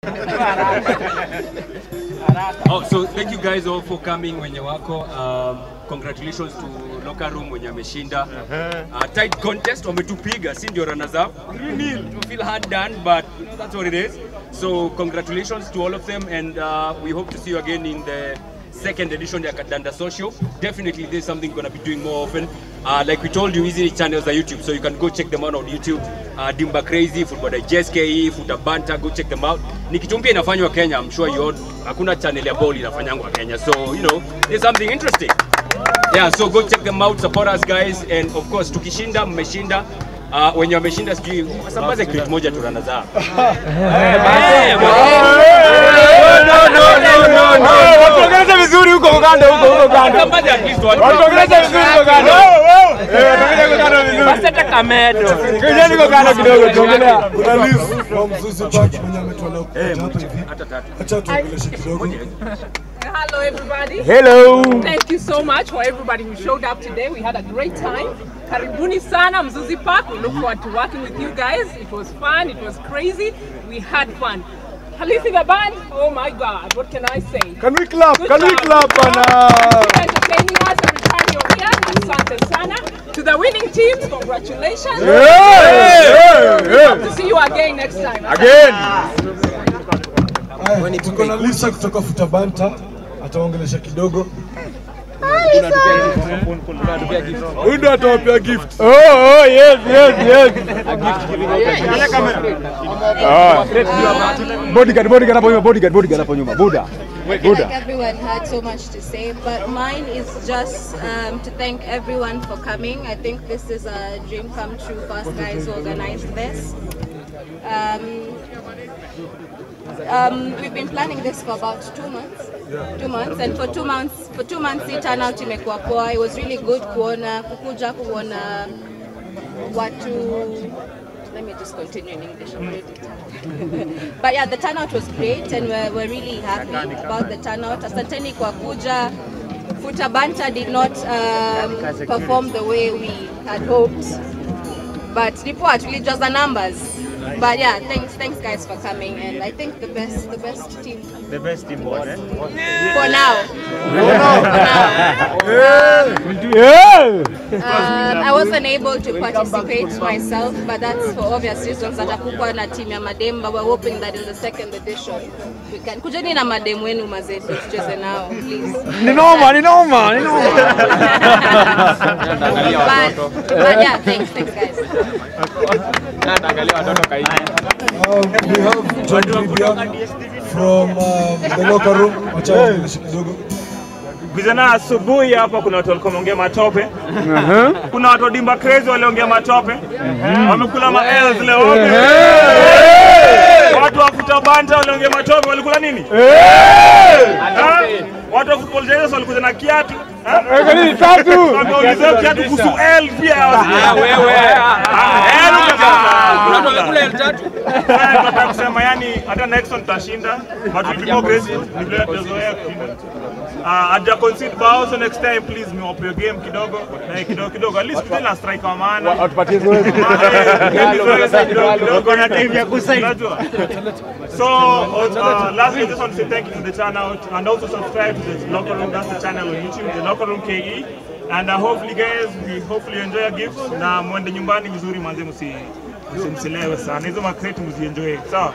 Oh, so thank you guys all for coming wenye wako. Congratulations to Locker Room wenye ameshinda. Tight contest, wametupiga, si ndio runners up. 3-0. We feel hard done, but you know, that's what it is. So congratulations to all of them, and we hope to see you again in the second edition of Kadanda Social. Definitely there's something we're going to be doing more often. Like we told you, easy channels are YouTube, so you can go check them out on YouTube. Dimba Crazy, Football Digest KE, Futa Banta, go check them out. Nikitumbia inafanywa Kenya, I'm sure you all, hakuna channel ya ball inafanyangwa Kenya. So, you know, there's something interesting. Yeah, so go check them out, support us guys, and of course, tukishinda, mmeshinda. Wenye wameshinda sijui sambaze clip moja tu rana zao. Watuongeleze vizuri huko Uganda, huko Uganda. Sambaze at least one. Watuongeleze vizuri huko Uganda. Tuongeleze Uganda vizuri. Baseta kamedo. Kijeni huko Uganda kidogo tuongelea. Kuna list from Mzuzu Park mwenye ametuona hapa hivi. Acha tuongeleshe kidogo. Hello everybody. Hello. Thank you so much for everybody who showed up today. We had a great time. Karibuni sana Mzuzu Park. We look forward to working with you guys. It was fun, it was crazy. We had fun. Halithi the band, oh my God, what can I say? Can we clap? Good Can we job. clap Bana? Entertaining us every time you're here. Asante sana. To the winning teams, congratulations. Hope to see you again next time. Again. Tuko na Lisa kutoka Futa Banta, ataongelesha kidogo. Undo atawapea gift. Oh, yes. A gift giving out. Bodyguard hapo nyuma. Buddha. I feel like everyone had so much to say, but mine is just to thank everyone for coming. I think this is a dream come true for us guys who organized this. We've been planning this for about 2 months. 2 months, and for 2 months, the turnout imekuwa poa. It was really good kuona watu. Let me just continue in English. I'm already tired. But yeah, the turnout was great, and we're really happy about the turnout. Asanteni kwa kuja. Futa Banta did not perform the way we had hoped, but report really just the numbers. But yeah, thanks guys for coming, and I think the best team. The best team won, eh? For now. I wasn't able to participate myself, but that's for obvious reasons. Atakuwa na team ya madem, but we're hoping that in the second edition we can. Kujeni na madem wenu mazetu tucheze nao, please. Ni noma. But yeah, thanks guys. We have John Libya from the Locker Room. Acha tuongeleshe kidogo. Vijana asubuhi hapa kuna watu walikuwa wanaongea matope. Kuna watu Dimba Crazy waliongea matope. Wamekula maels leo. Watu wa Futa Banta waliongea matope, walikula nini? Watu wa Football Digest walikuja na kiatu. Nini tatu? Wameongeza kiatu kuhusu L pia. Wewe. Unakula L3. Nataka kusema yani hata next one tutashinda. But we'll be more graceful. Ni vile tunazoea kushinda. Aja concede bao, so next time please mwape your game kidogo. Kidogo. At least tena strike wa maana. Watupatie zoezi. Kidogo na team ya kusaidia. So lastly I just want to say thank you to the turnout, and also subscribe to the Locker Room. That's the channel on YouTube, the Locker Room KE. And hopefully guys, we hopefully enjoy your gifts. Na mwende nyumbani vizuri, manze msilewe sana. Hizo makreti msienjoy. Sawa?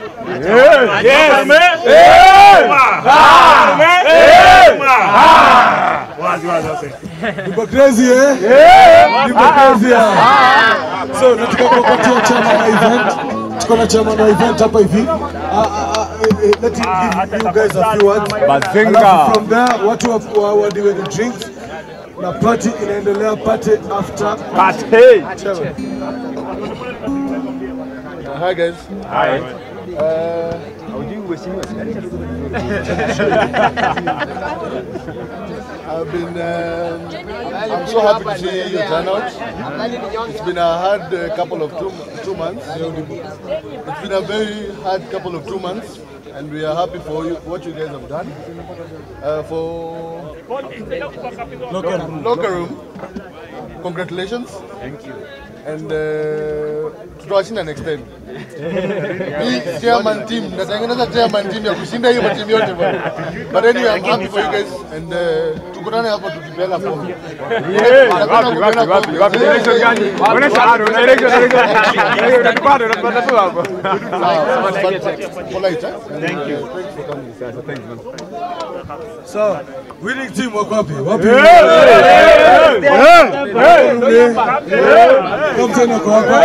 Wazi. Dimba Crazy Dimba Crazy. So nataka kupatia chama na event. Tuko na chama na event hapa hivi. Let him give you guys a few words. Bazinga. From there, watu wa doing the drinks. Na party inaendelea, party after Party. Hi guys. Hi. I'm so happy to see your turnout. It's been a hard couple of two months. It's been a very hard couple of 2 months, and we are happy for what you guys have done. For Locker Room, congratulations. Thank you. and tutawashinda next time. Hii chairman team, natengeneza chairman team ya kushinda hiyo timu yote bwana. But anyway, I'm happy for you guys and tukutane hapo tukipeana form. Wapi election gani? Unaona election unatupata tu hapo. Polite. Thank you. Thanks man. So, winning team wako wapi? Wapi? Captain wako hapa.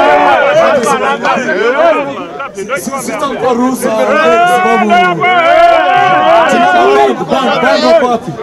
Sitampa ruhusa sababu band wako wapi?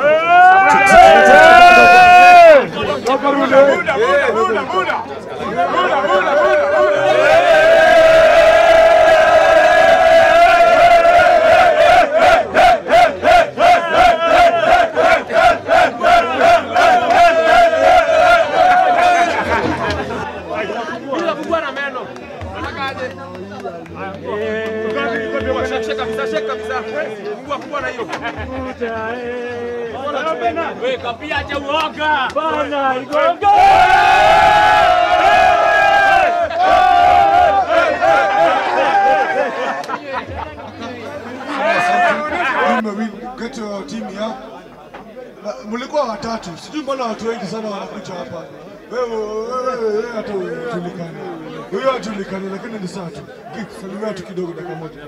Get your team here. Mlikuwa watatu. Sijui mbona watu wengi sana wanakuja hapa. Wewe hata tulikane. Wewe hatulikane lakini ni sawa tu. Salimia tu kidogo dakika moja.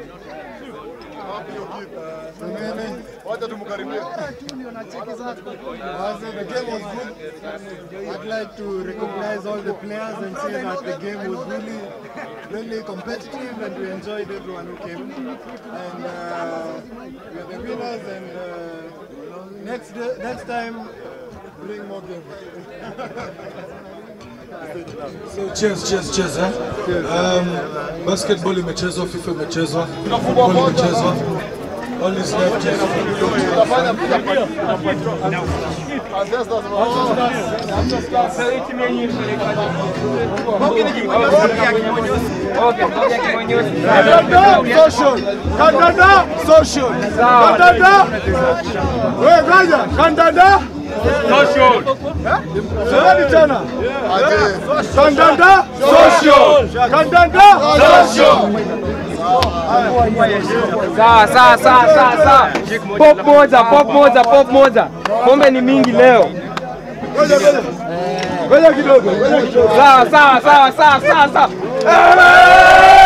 Wacha tumkaribie. The game was good. I'd like to recognize all the players and say that the game was really competitive and we enjoyed everyone who came. And we are the winners and next time bring more games. So cheers eh? Basketball imechezwa, FIFA imechezwa, football imechezwa. All is left is social. Kandanda. Social. Sasa tena. Kandanda. Social. Kandanda. Social. Sawa. Pop moja. Pombe ni mingi leo. Ngoja kidogo. Sawa.